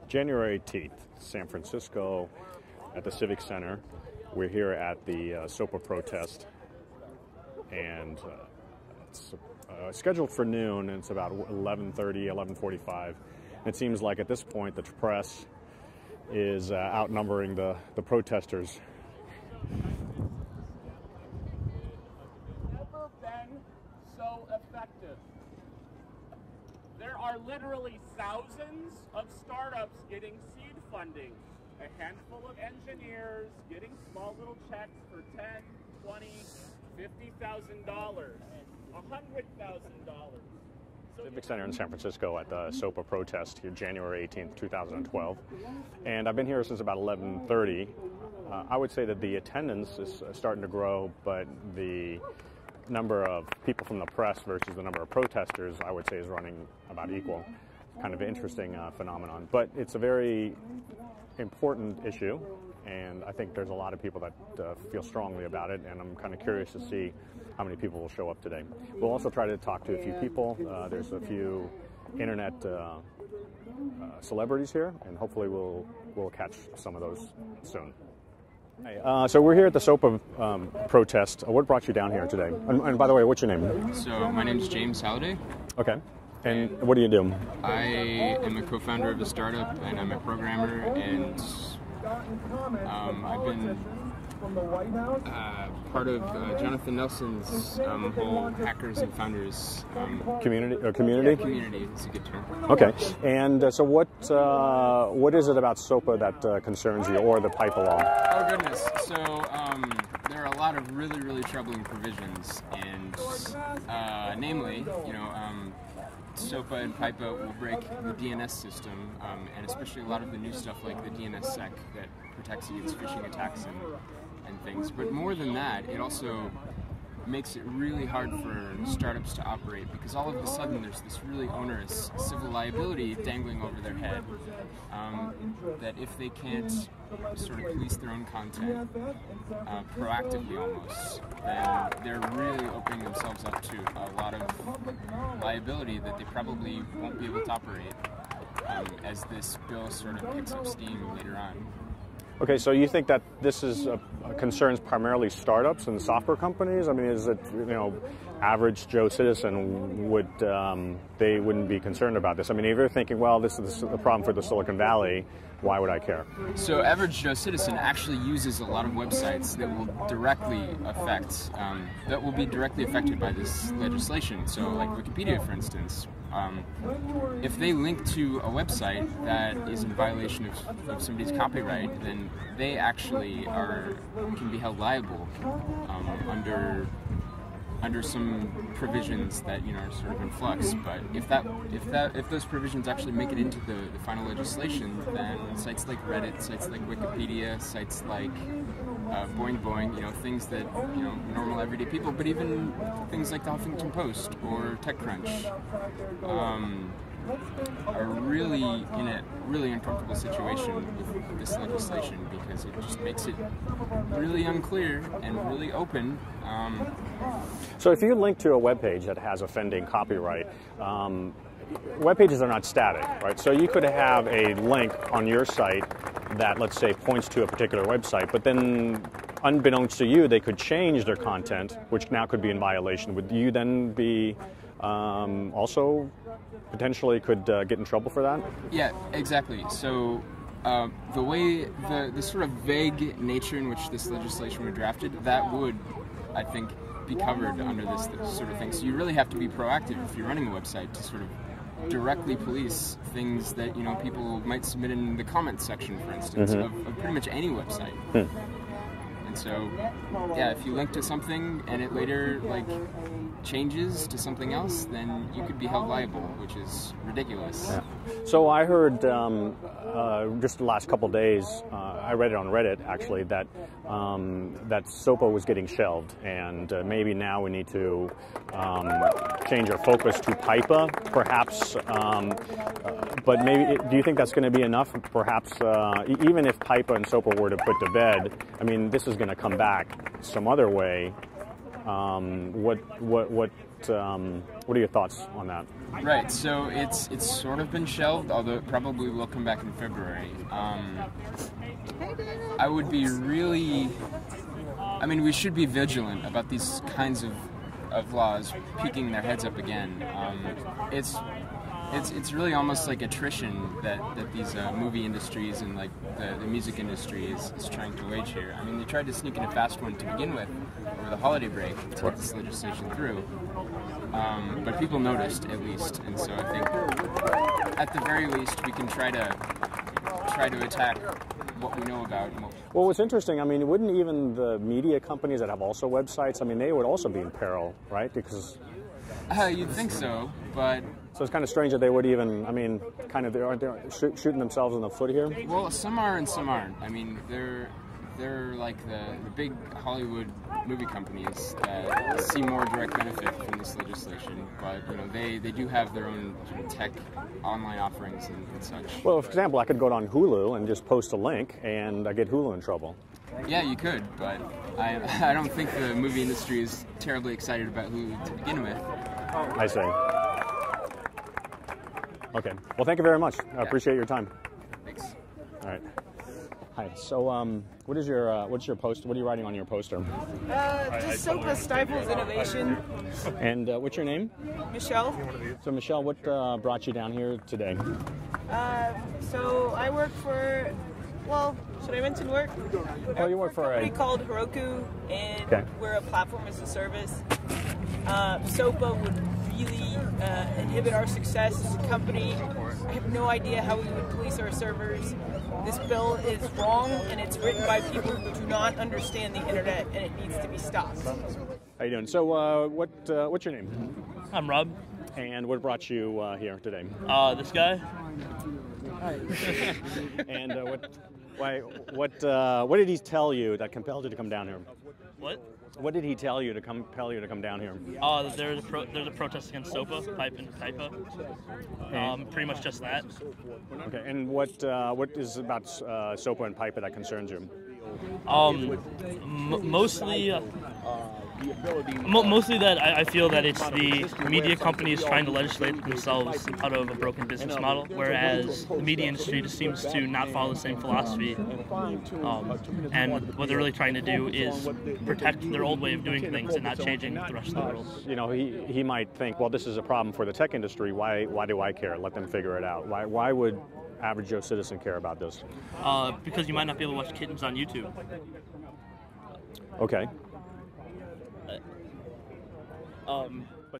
January 18th, San Francisco, at the Civic Center. We're here at the SOPA protest, and it's scheduled for noon, and it's about 11:30, 11:45. It seems like at this point the press is outnumbering the protesters. Never been so effective. There are literally thousands of startups getting seed funding. A handful of engineers getting small little checks for $10, $20, $50,000, $100,000. Civic Center in San Francisco at the SOPA protest here, January 18th, 2012. And I've been here since about 11:30. I would say that the attendance is starting to grow, but the number of people from the press versus the number of protesters, I would say, is running about equal. Kind of an interesting phenomenon. But it's a very important issue, and I think there's a lot of people that feel strongly about it, and I'm kind of curious to see how many people will show up today. We'll also try to talk to a few people. There's a few internet celebrities here, and hopefully we'll catch some of those soon. Hey, so we're here at the SOPA protest. What brought you down here today? And by the way, what's your name? So my name is James Halliday. Okay. And what do you do? I am a co-founder of a startup, and I'm a programmer, and I've been part of Jonathan Nelson's whole hackers and founders community. Yeah, community is a good term. Okay. And so what is it about SOPA that concerns you, or the PIPA law? Oh goodness. So there are a lot of really troubling provisions, and namely, SOPA and PIPA will break the DNS system, and especially a lot of the new stuff like the DNSSEC that protects against phishing attacks and things. But more than that, it also makes it really hard for startups to operate, because all of a sudden there's this really onerous civil liability dangling over their head, that if they can't sort of police their own content proactively almost, then they're really opening themselves up to a lot of liability that they probably won't be able to operate as this bill sort of picks up steam later on. Okay, so you think that this is concerns primarily startups and software companies? I mean, is it, average Joe citizen, they wouldn't be concerned about this? I mean, if you're thinking, well, this is the problem for the Silicon Valley, why would I care? So average Joe citizen actually uses a lot of websites that will be directly affected by this legislation. So like Wikipedia, for instance. If they link to a website that is in violation of somebody's copyright, then they actually can be held liable under some provisions that are sort of in flux. But if those provisions actually make it into the final legislation, then sites like Reddit, sites like Wikipedia, sites like Boing Boing, things that normal everyday people, but even things like the Huffington Post or TechCrunch, are really in a really uncomfortable situation with this legislation, because it just makes it really unclear and really open. So if you link to a web page that has offending copyright, web pages are not static, right? So you could have a link on your site that, let's say, points to a particular website, but then unbeknownst to you, they could change their content, which now could be in violation. Would you then be also potentially could get in trouble for that? Yeah, exactly. So the way, the sort of vague nature in which this legislation was drafted, that would, I think, be covered under this sort of thing. So you really have to be proactive if you're running a website to sort of directly police things that people might submit in the comments section, for instance, of pretty much any website. And so, yeah, if you link to something and it later changes to something else, then you could be held liable, which is ridiculous. Yeah. So I heard just the last couple of days, I read it on Reddit actually, that that SOPA was getting shelved, and maybe now we need to change our focus to PIPA, perhaps. But maybe, do you think that's going to be enough? Perhaps even if PIPA and SOPA were to put to bed, I mean, this is going to come back some other way. What what are your thoughts on that? Right. So it's sort of been shelved, although it probably will come back in February. I would be really. I mean, we should be vigilant about these kinds of laws peeking their heads up again. It's really almost like attrition that these movie industries and like the music industry is trying to wage here. I mean, they tried to sneak in a fast one to begin with over the holiday break to get this legislation through, but people noticed at least, and so I think at the very least we can try to attack what we know about. Well, what's interesting, I mean, wouldn't even the media companies that have also websites, I mean, they would also be in peril, right? Because you'd think so, but so it's kind of strange that they would even, I mean, kind of, aren't they shooting themselves in the foot here? Well, some are and some aren't. I mean, they're like the big Hollywood movie companies that see more direct benefit from this legislation, but you know, they do have their own sort of tech online offerings and such. Well, for example, I could go on Hulu and just post a link and I get Hulu in trouble. Yeah, you could, but I don't think the movie industry is terribly excited about Hulu to begin with. I see. Okay. Well, thank you very much. I appreciate your time. Thanks. All right. Hi. So, what's your post? What are you writing on your poster? Just SOPA stifles innovation. And what's your name? Michele. So, Michele, what brought you down here today? So I work for, well, should I mention work? Oh, you work for a company called Heroku, and we're a platform as a service. SOPA would really inhibit our success as a company. I have no idea how we would police our servers. This bill is wrong, and it's written by people who do not understand the internet, and it needs to be stopped. How you doing? So, what's your name? I'm Rob. And what brought you here today? This guy. And what did he tell you that compelled you to come down here? What? What did he tell you to compel you to come down here? There's a protest against SOPA, PIPA. Pretty much just that. Okay, and what is about SOPA and PIPA that concerns you? Mostly that I feel that it's the media companies trying to legislate themselves out of a broken business model, whereas the media industry just seems to not follow the same philosophy. And what they're really trying to do is protect their old way of doing things and not changing the rest of the world. You know, he might think, well, this is a problem for the tech industry. Why do I care? Let them figure it out. Why would average Joe citizen care about this? Because you might not be able to watch kittens on YouTube. Okay.